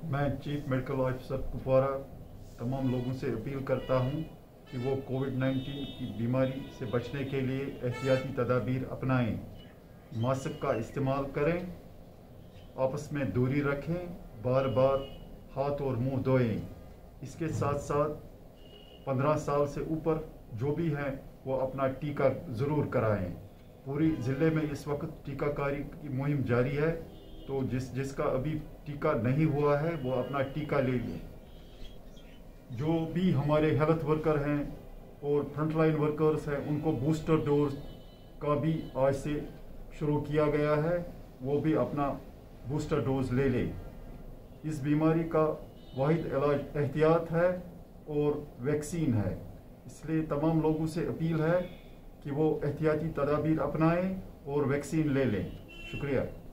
मैं chief medical officer Kupwara तमाम लोगों से अपील करता हूं कि वो कोविड-19 की बीमारी से बचने के लिए एहतियाती तदाबीर अपनाएं, मास्क का इस्तेमाल करें, आपस में दूरी रखें, बार बार हाथ और मुंह धोएं। इसके साथ साथ 15 साल से ऊपर जो भी हैं वो अपना टीका ज़रूर कराएं। पूरी ज़िले में इस वक्त टीकाकारी की मुहिम जारी है, तो जिसका अभी टीका नहीं हुआ है वो अपना टीका ले लें। जो भी हमारे हेल्थ वर्कर हैं और फ्रंटलाइन वर्कर्स हैं उनको बूस्टर डोज का भी आज से शुरू किया गया है, वो भी अपना बूस्टर डोज ले लें। इस बीमारी का वाहिद इलाज एहतियात है और वैक्सीन है, इसलिए तमाम लोगों से अपील है कि वो एहतियाती तदाबीर अपनाएं और वैक्सीन ले लें। शुक्रिया।